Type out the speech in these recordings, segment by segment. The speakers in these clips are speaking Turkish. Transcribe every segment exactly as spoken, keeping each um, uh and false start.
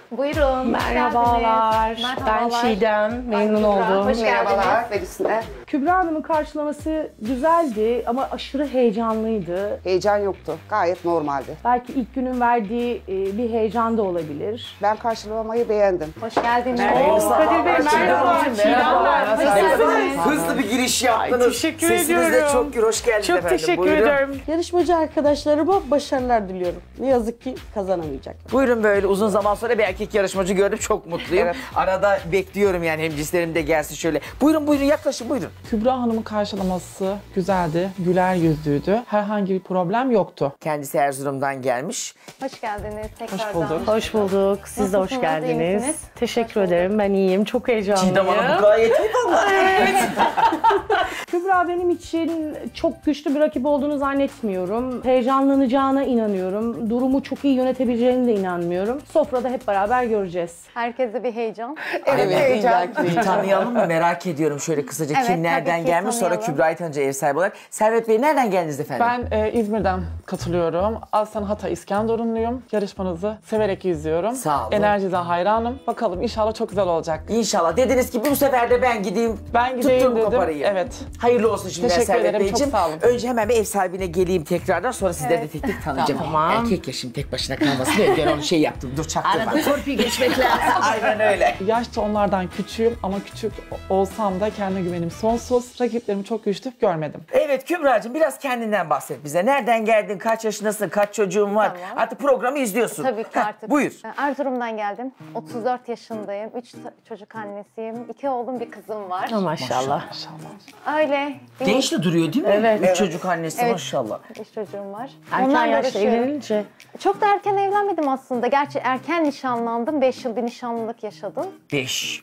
Buyurun. Merhabalar. Merhabalar. Ben Çiğdem. Memnun oldum. Hoş Merhabalar. geldiniz. Velisine. Kübra Hanım'ın karşılaması güzeldi ama aşırı heyecanlıydı. Heyecan yoktu. Gayet normaldi. Belki ilk günün verdiği e, bir heyecan da olabilir. Ben karşılamayı beğendim. Hoş geldiniz. Oo, Kadir Bey merhaba. Çiğdem ben. Hoş geldiniz. Hızlı bir giriş yaptınız. Ay, teşekkür Sesiniz de ediyorum. çok gür. Hoş geldiniz Çok efendim. teşekkür Buyurun. ederim. Yarışmacı arkadaşlarıma başarılar diliyorum. Ne yazık ki kazanamayacak. Buyurun, böyle uzun zaman sonra bir erkek yarışmacı gördüm. Çok mutluyum. Evet. Arada bekliyorum yani, hemcinslerim de gelsin şöyle. Buyurun buyurun, yaklaşın buyurun. Kübra Hanım'ın karşılaması güzeldi, güler yüzlüydü. Herhangi bir problem yoktu. Kendisi Erzurum'dan gelmiş. Hoş geldiniz tekrardan. Hoş bulduk. Hoş bulduk. Siz de hoş Nasılsınız, iyi geldiniz. misiniz? Teşekkür ederim. Ben iyiyim. Çok heyecanlıyım. Çiğdem Hanım bu gayet iyi vallahi. Kübra benim için çok güçlü bir rakip olduğunu zannetmiyorum. Heyecanlanacağına inanıyorum. Durumu çok iyi yönetebileceğine de inanmıyorum. Sofrada hep beraber göreceğiz. Herkese bir heyecan. Evet, heyecan. Bir tanıyalım mı? Merak ediyorum şöyle kısaca. Evet, Kim tabii nereden ki gelmiş, sonra tanıyalım. Kübra'yı tanıyınca ev sahibi olarak. Servet Bey, nereden geldiniz efendim? Ben e, İzmir'den katılıyorum. Aslen Hatay İskenderunluyum. Yarışmanızı severek izliyorum. Sağ olun. Enerjiden hayranım. Bakalım inşallah çok güzel olacak. İnşallah. Dediniz ki bu sefer de ben gideyim. Ben gideyim tutturum dedim. koparayım. Evet. Hayırlı olsun şimdiden Teşekkür Servet ederim, çok Beyciğim. sağ olun. Önce hemen bir ev sahibine geleyim tekrardan, sonra sizleri de tek tek tanıyacağım. Tamam. Erkek ya, şimdi tek başına kalmasın diye ben onu şey yaptım. Dur çaktırma. Arada torpil geçmek lazım. Aynen öyle. Yaşça onlardan küçüğüm ama küçük olsam da kendine güvenim sonsuz. Rakiplerimi çok güçlü görmedim. Evet Kübra'cığım, biraz kendinden bahset bize. Nereden geldin, kaç yaşındasın, kaç çocuğun var? Tamam. Artık programı izliyorsun. Tabii ki Heh, artık. Buyur. Erzurum'dan geldim. otuz dört yaşındayım. üç çocuk annesiyim. iki oğlum, bir kızım var. Maşallah. Öyle. Benim Genç de duruyor değil mi? Evet. Üç çocuk annesi Evet. maşallah. üç çocuğum var. Erken Onlarla yaşta uğraşıyorum. evlenince. Çok da erken evlenmedim aslında. Gerçi erken nişanlandım. beş yıl bir nişanlılık yaşadım. Beş.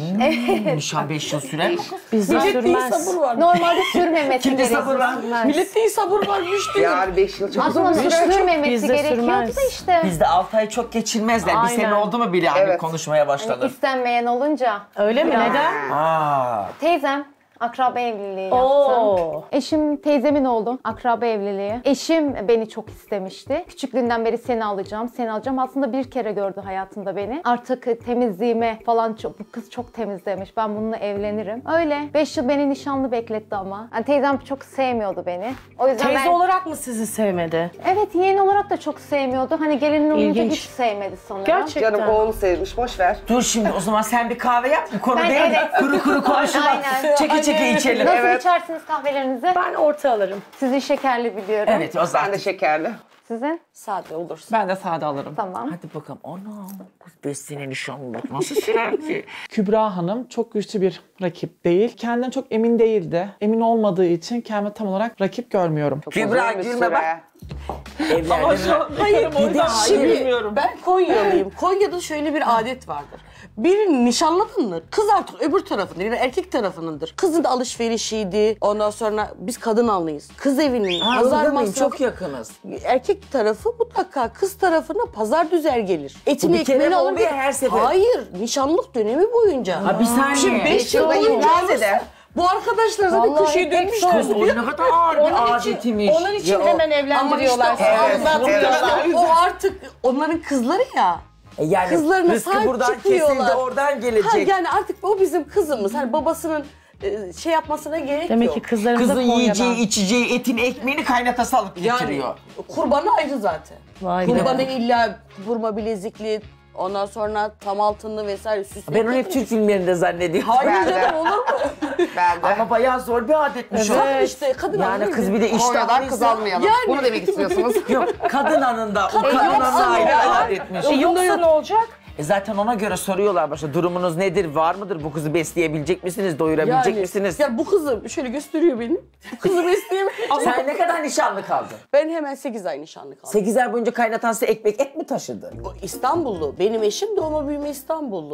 Hmm, nişan beş yıl sürer mi? Bizde sürmez. var. Normalde sürmemesi Kimde gerekiyor. sabır var? Millette iyi sabır varmış diyor. Yani beş yıl çok uzun Aslında bir süre. sürmemesi Bizde gerekiyordu sürmez. da işte. Bizde altı ay çok geçirmezler. Bir Aynen. sene oldu mu bile hani Evet. konuşmaya başlanır. İstenmeyen olunca. Öyle mi? Neden? Aa. Teyzem akraba evliliği yaptı. Oo. Eşim teyzemin oğlu. Akraba evliliği. Eşim beni çok istemişti. Küçüklüğünden beri seni alacağım, seni alacağım. Aslında bir kere gördü hayatında beni. Artık temizliğime falan çok, bu kız çok temiz demiş. Ben bununla evlenirim. Öyle. beş yıl beni nişanlı bekletti ama. Yani teyzem çok sevmiyordu beni. O yüzden Teyze ben... olarak mı sizi sevmedi? Evet, yeğen olarak da çok sevmiyordu. Hani gelinin olunca İlginç. hiç sevmedi sanırım. Gerçekten. Canım oğlu sevmiş, boş ver. Dur şimdi o zaman sen bir kahve yap. Bu konu Ben değil. evet. Kuru kuru konuşma. Aynen. Çeke çeke içelim. Nasıl Evet. içersiniz kahvelerinizi? Ben orta alırım. Sizin şekerli biliyorum. Evet o Ben zaman. de şekerli. Sizin? Sade olursun. Ben de sade alırım. Tamam. Hadi bakalım. Ana. Kız beş sene nişanlılık nasıl sürer ki? Kübra Hanım çok güçlü bir rakip değil. Kendinden çok emin değildi. Emin olmadığı için kendimi tam olarak rakip görmüyorum. Kübra Uzun bir gülme süre. bak. Evlendi mi? Hayır, Bir de hayır. bilmiyorum. Ben Konyalıyım. Konya'da şöyle bir adet vardır. Birini nişanladın mı? Kız artık öbür tarafında, yani erkek tarafınındır. Kızın da alışverişiydi. Ondan sonra biz kadın almayız. Kız evinin Ha, pazar öyle miyim? masrafı. Çok yakınız. Erkek tarafı mutlaka kız tarafına pazar düzer gelir. Etini Bu bir kere ekmeğini mi alır. oluyor, gelir. her sefer? Hayır, nişanlık dönemi boyunca. Ha bir saniye. Şimdi beş yıl Beş yıl boyunca olmaz olursa eder. bu arkadaşlar zaten Vallahi köşeyi pek dönmüş. zor. Kız o ne kadar ağır bir adetmiş. Onun için Ya o- hemen evlendiriyorlar. Ama işte Evet, onlar- evet. işte o artık onların kızları ya. E yani Kızlarına rızkı sahip buradan çıkıyorlar. kesildi, oradan gelecek. Ha, yani artık o bizim kızımız. Hani babasının e, şey yapmasına gerek Demek yok. ki kızlarımız da Kızın Konya'dan. yiyeceği, içeceği, etini, ekmeğini kaynatası alıp getiriyor. Yani kurbanı ayrı zaten. Vay be. Kurbanı illa burma bilezikli, ondan sonra tam altınlı vesaire süsle. Ben onu hep Türk filmlerinde zannediyorum. Hayır Ben de. canım, olur mu? Ben de. Ama bayağı zor bir adetmiş o. Evet. işte kadın Yani alır kız mı? bir de Konya'dan kız iştahlıysa... almayalım. Yani- Bunu demek istiyorsunuz. Yok, kadın anında, o kadın yoksa anında ayrı normal. adetmiş. E yoksa ne olacak? E zaten ona göre soruyorlar başta, durumunuz nedir, var mıdır, bu kızı besleyebilecek misiniz, doyurabilecek Yani, misiniz? yani bu kızı şöyle gösteriyor beni. Kızı besleyeyim. Sen ne kadar nişanlı kaldın? Ben hemen sekiz ay nişanlı kaldım. sekiz ay boyunca kaynatan size ekmek et mi taşıdı? O İstanbullu. Benim eşim doğma büyüme İstanbullu.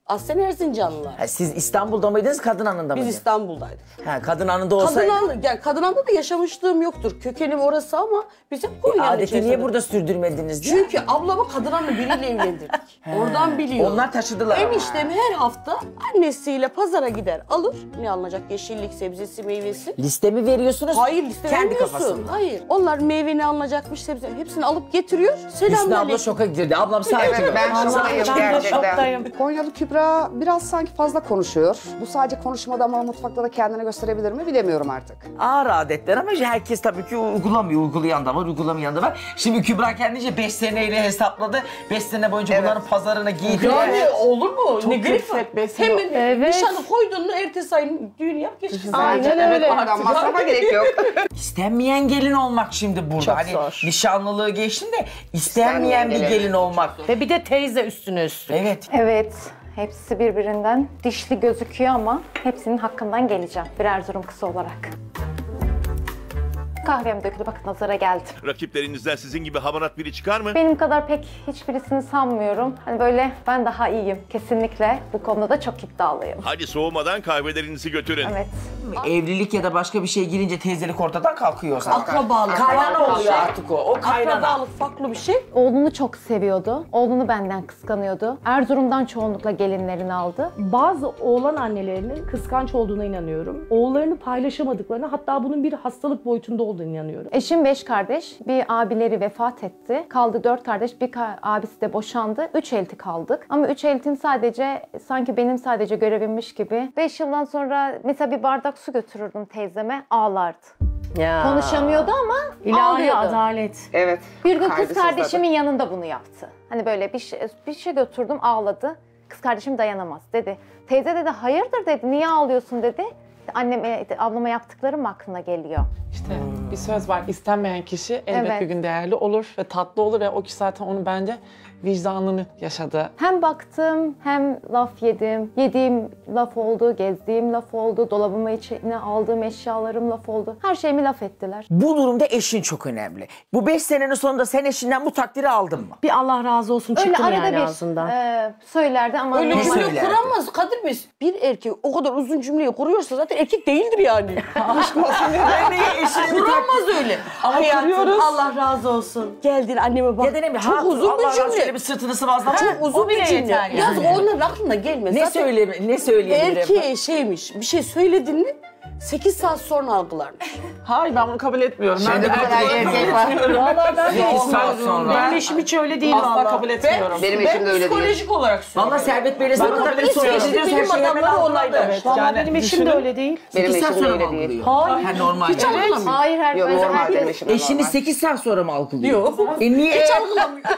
Aslen Erzincanlılar. Ha, siz İstanbul'da mıydınız, Kadınanı'nda Biz mıydınız? İstanbul'daydık. Ha, Kadınanı'da olsaydı. Kadınanlı, yani Kadınanlı'da da yaşamışlığım yoktur. Kökenim orası ama biz hep E, Konya'nın adeti içerisinde. niye burada sürdürmediniz diye. Çünkü ablamı Kadınanlı biriyle evlendirdik. Oradan biliyor. Onlar taşıdılar. Eniştem her hafta annesiyle pazara gider alır. Ne alınacak? Yeşillik, sebzesi, meyvesi. Liste mi veriyorsunuz? Hayır liste Kendi vermiyorsun. kafasında. Hayır. Onlar meyve ne alınacakmış, sebze hepsini alıp getiriyor. Hüsnü abla Selamünaleyküm. şoka girdi. Ablam sakin Evet, ol. ben şoktayım Ben de gerçekten. şoktayım. Konyalı Kübra biraz sanki fazla konuşuyor. Bu sadece konuşmada ama mutfakta da kendini gösterebilir mi bilemiyorum artık. Ağır adetler ama herkes tabii ki uygulamıyor. Uygulayan da var, uygulamayan da var. Şimdi Kübra kendince beş seneyle hesapladı. beş sene boyunca Evet. bunların pazarına giydi. Yani olur mu? Çok ne gerek kısmet var? besliyor. Hemen Evet. nişanı koydun mu ertesi ayın düğünü yap geçsin. Aynen Evet, öyle. oradan masrafa gerek yok. İstenmeyen gelin olmak şimdi burada. Çok hani zor. nişanlılığı geçtim de istenmeyen İstenmeyen bir gelin. gelin olmak. Ve bir de teyze üstüne üstlük. Evet. Evet, hepsi birbirinden dişli gözüküyor ama hepsinin hakkından geleceğim bir Erzurum kızı olarak. Kahvem döküldü, bakın nazara geldim. Rakiplerinizden sizin gibi hamarat biri çıkar mı? Benim kadar pek hiçbirisini sanmıyorum. Hani böyle ben daha iyiyim kesinlikle. Bu konuda da çok iddialıyım. Hadi soğumadan kahvelerinizi götürün. Evet. Evlilik ya da başka bir şey girince teyzelik ortadan kalkıyor zaten. Akrabalık. Kaynana farklı bir oluyor şey. artık o. O kaynana. Akrabalık farklı bir şey. Oğlunu çok seviyordu. Oğlunu benden kıskanıyordu. Erzurum'dan çoğunlukla gelinlerini aldı. Bazı oğlan annelerinin kıskanç olduğuna inanıyorum. Oğullarını paylaşamadıklarına, hatta bunun bir hastalık boyutunda olduğuna inanıyorum. Eşim beş kardeş, bir abileri vefat etti. Kaldı dört kardeş, bir ka- abisi de boşandı. Üç elti kaldık. Ama üç eltin sadece, sanki benim sadece görevimmiş gibi. Beş yıldan sonra mesela bir bardak su götürürdüm teyzeme, ağlardı. Ya. Konuşamıyordu ama İlahi ağlıyordu. adalet. Evet. Bir gün kız kaygısız kardeşimin yanında bunu yaptı. Hani böyle bir şey, bir şey götürdüm, ağladı. Kız kardeşim dayanamaz dedi. Teyze dedi, hayırdır dedi, niye ağlıyorsun dedi. Anneme, ablama yaptıklarım aklına geliyor. İşte bir söz var, istenmeyen kişi elbet Evet. bir gün değerli olur ve tatlı olur ve o kişi zaten onu bence vicdanını yaşadı. Hem baktım hem laf yedim. Yediğim laf oldu, gezdiğim laf oldu, dolabıma içine aldığım eşyalarım laf oldu. Her şeyimi laf ettiler. Bu durumda eşin çok önemli. Bu beş senenin sonunda sen eşinden bu takdiri aldın mı? Bir Allah razı olsun Öyle çıktı mı arada yani bir ağzından? e, söylerdi ama Öyle Ne normal. cümle söylerdi? kuramaz Kadir Bey. Bir erkek o kadar uzun cümleyi kuruyorsa zaten erkek değildir yani. Kuramaz öyle. Ama Hayatım, kuruyoruz. Allah razı olsun. Geldin anneme bak. Ya da ne bileyim, Çok ha, uzun Allah bir razı olsun, cümle. şöyle bir sırtını sıvazlama. Çok uzun bir cümle. yeter yani. Yaz onların aklına gelmez. Ne Zaten söyle ne söyleyebilirim? erkeğe şeymiş, bir şey söyledin mi sekiz saat sonra algılarmış. Hayır, ben bunu kabul etmiyorum. Ben Şimdi de bu kadar erkek var. Valla ben de Sekiz saat sonra. Benim eşim hiç öyle değil asla valla. kabul etmiyorum. Benim eşim de öyle değil. Psikolojik olarak söylüyorum. Valla Servet Bey'le Ben sana kabul da bir etmiyorum. soru ediyoruz. Her Bilim şeyi hemen adamları algılar. olaylar. Evet, Valla yani benim eşim de düşünün. öyle değil. Benim sekiz saat eşim de sonra mı öyle değil. algılıyor? Hayır. Ha, normal. Hiç algılamıyor. Hayır, her Yok bence normal benim herkes. eşim de Eşiniz normal. sekiz saat sonra mı algılıyor? Yok. E niye? Hiç algılamıyor.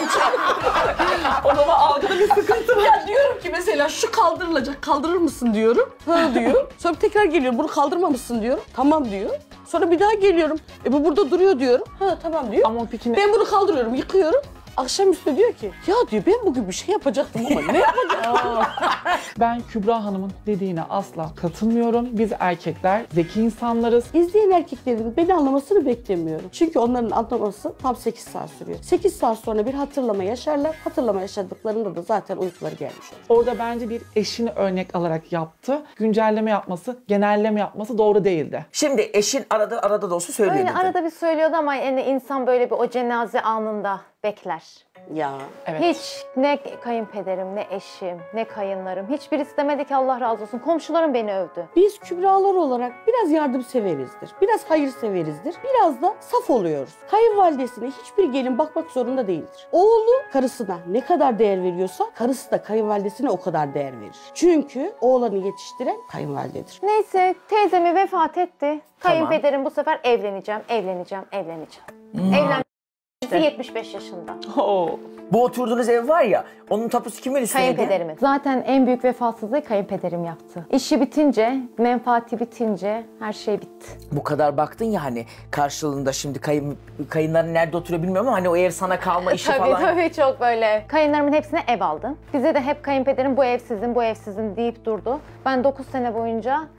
O zaman algıda bir sıkıntı var. Ya diyorum ki mesela şu kaldırılacak, kaldırır mısın diyorum. Ha diyor. Sonra tekrar geliyorum, bunu kaldırmamışsın diyorum. Tamam diyor. Sonra bir daha geliyorum. E bu burada duruyor diyorum. Ha tamam diyor. Ama peki ne? Ben bunu kaldırıyorum, yıkıyorum. Akşamüstü diyor ki, ya diyor ben bugün bir şey yapacaktım ama ne yapacağım? Ben Kübra Hanım'ın dediğine asla katılmıyorum. Biz erkekler zeki insanlarız. İzleyen erkeklerin beni anlamasını beklemiyorum. Çünkü onların anlaması tam sekiz saat sürüyor. sekiz saat sonra bir hatırlama yaşarlar. Hatırlama yaşadıklarında da zaten uykuları gelmiş olur. Orada bence bir eşini örnek alarak yaptı. Güncelleme yapması, genelleme yapması doğru değildi. Şimdi eşin arada arada da olsa söylüyor Öyle dedin. arada bir söylüyordu ama yani insan böyle bir o cenaze anında bekler. Ya. Evet. Hiç ne kayınpederim, ne eşim, ne kayınlarım, hiçbirisi demedi ki Allah razı olsun. Komşularım beni övdü. Biz Kübralar olarak biraz yardımseverizdir. Biraz hayırseverizdir. Biraz da saf oluyoruz. Kayınvalidesine hiçbir gelin bakmak zorunda değildir. Oğlu karısına ne kadar değer veriyorsa karısı da kayınvalidesine o kadar değer verir. Çünkü oğlanı yetiştiren kayınvalidedir. Neyse teyzemi vefat etti. Tamam. Kayınpederim bu sefer evleneceğim, evleneceğim, evleneceğim. Evlen yetmiş beş yaşında. Oo. Bu oturduğunuz ev var ya, onun tapusu kimin üstündeydi? Kayınpederimin. Zaten en büyük vefasızlığı kayınpederim yaptı. İşi bitince, menfaati bitince her şey bitti. Bu kadar baktın ya hani karşılığında şimdi kayın, kayınların nerede oturuyor bilmiyorum ama hani o ev sana kalma işi Tabii falan. tabii çok böyle. Kayınlarımın hepsine ev aldım. Bize de hep kayınpederim bu ev sizin, bu ev sizin deyip durdu. Ben dokuz sene boyunca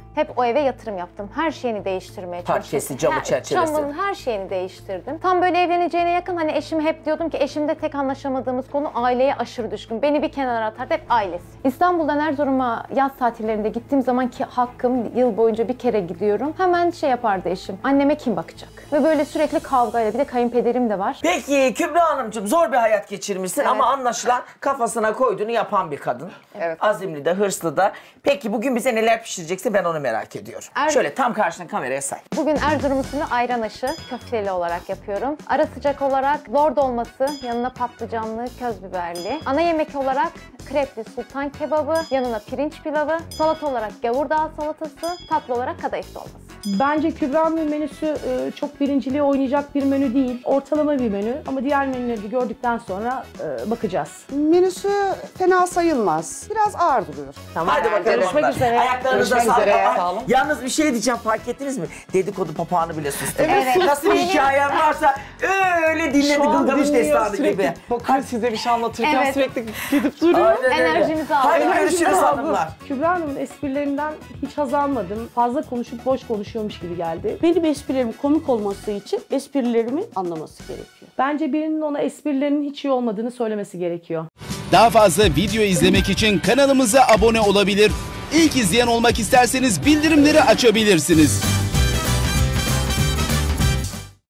Hep o eve yatırım yaptım. Her şeyini değiştirmeye çalıştım. Parkesi, camı, Her- çerçevesi. Camın her şeyini değiştirdim. Tam böyle evleneceğine yakın hani eşim hep diyordum ki eşimde tek anlaşamadığımız konu aileye aşırı düşkün. Beni bir kenara atardı hep ailesi. İstanbul'dan Erzurum'a yaz tatillerinde gittiğim zaman ki hakkım yıl boyunca bir kere gidiyorum. Hemen şey yapardı eşim. Anneme kim bakacak? Ve böyle sürekli kavgayla bir de kayınpederim de var. Peki Kübra Hanımcığım zor bir hayat geçirmişsin Evet. ama anlaşılan kafasına koyduğunu yapan bir kadın. Evet. Azimli de hırslı da. Peki bugün bize neler pişireceksin ben onu merak ediyorum. Er- Şöyle tam karşına kameraya say. Bugün Erzurum usulü ayran aşı köfteli olarak yapıyorum. Ara sıcak olarak lor dolması, yanına patlıcanlı, köz biberli. Ana yemek olarak krepli sultan kebabı, yanına pirinç pilavı. Salata olarak gavurdağ salatası, tatlı olarak kadayıf dolması. Bence Kübra'nın menüsü e, çok birinciliği oynayacak bir menü değil. Ortalama bir menü ama diğer menüleri de gördükten sonra e, bakacağız. Menüsü fena sayılmaz. Biraz ağır duruyor. Tamam. Hadi bakalım. Görüşmek hanımlar. üzere. Ayaklarınıza Görüşmek sağlık. üzere. Ama Sağ olun. Yalnız bir şey diyeceğim fark ettiniz mi? Dedikodu papağanı bile sustu. Evet. Nasıl bir hikayen varsa öyle dinledi Şu an Gılgamış dinliyor, destanı sürekli gibi. bakıyor size bir şey anlatırken Evet. sürekli gidip duruyor. Aynen öyle. Enerjimizi aldı. Hadi Enerjimizi görüşürüz aldı. hanımlar. Kübra Hanım'ın esprilerinden hiç haz almadım. Fazla konuşup boş konuşuyormuş gibi geldi. Benim esprilerim komik olması için esprilerimi anlaması gerekiyor. Bence birinin ona esprilerinin hiç iyi olmadığını söylemesi gerekiyor. Daha fazla video izlemek için kanalımıza abone olabilir. İlk izleyen olmak isterseniz bildirimleri açabilirsiniz.